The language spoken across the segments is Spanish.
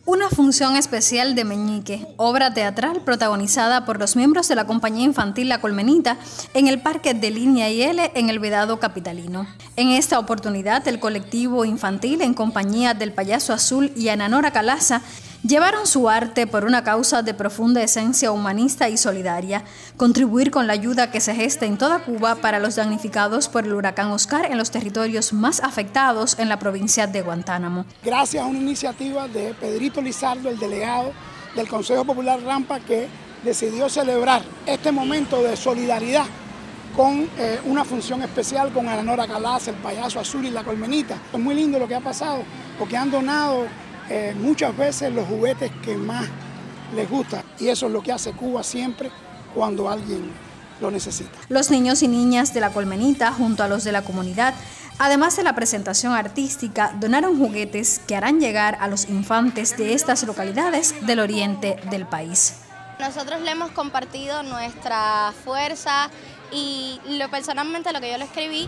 Una función especial de Meñique, obra teatral protagonizada por los miembros de la compañía infantil La Colmenita en el Parque de Línea y L en el Vedado capitalino. En esta oportunidad, el colectivo infantil, en compañía del Payaso Azul y Ana Nora Calaza, llevaron su arte por una causa de profunda esencia humanista y solidaria, contribuir con la ayuda que se gesta en toda Cuba para los damnificados por el huracán Oscar en los territorios más afectados en la provincia de Guantánamo. Gracias a una iniciativa de Pedrito Lizardo, el delegado del Consejo Popular Rampa, que decidió celebrar este momento de solidaridad con una función especial con Ana Nora Calaza, el Payaso Azul y La Colmenita. Es muy lindo lo que ha pasado, porque han donado muchas veces los juguetes que más les gusta, y eso es lo que hace Cuba siempre cuando alguien lo necesita. Los niños y niñas de La Colmenita, junto a los de la comunidad, además de la presentación artística, donaron juguetes que harán llegar a los infantes de estas localidades del oriente del país. Nosotros le hemos compartido nuestra fuerza y personalmente lo que yo le escribí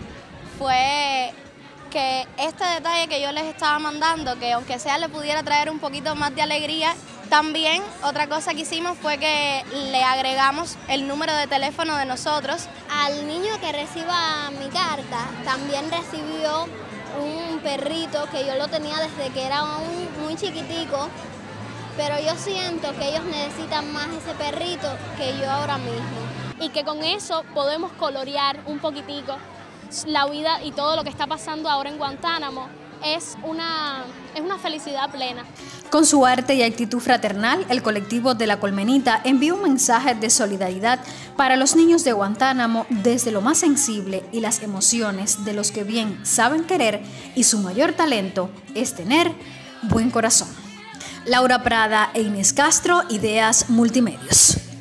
fue que este detalle que yo les estaba mandando, que aunque sea le pudiera traer un poquito más de alegría. También otra cosa que hicimos fue que le agregamos el número de teléfono de nosotros. Al niño que reciba mi carta también recibió un perrito que yo lo tenía desde que era muy chiquitico, pero yo siento que ellos necesitan más ese perrito que yo ahora mismo. Y que con eso podemos colorear un poquitico la vida y todo lo que está pasando ahora en Guantánamo. Es una felicidad plena. Con su arte y actitud fraternal, el colectivo de La Colmenita envió un mensaje de solidaridad para los niños de Guantánamo desde lo más sensible y las emociones de los que bien saben querer, y su mayor talento es tener buen corazón. Laura Prada e Inés Castro, Ideas Multimedios.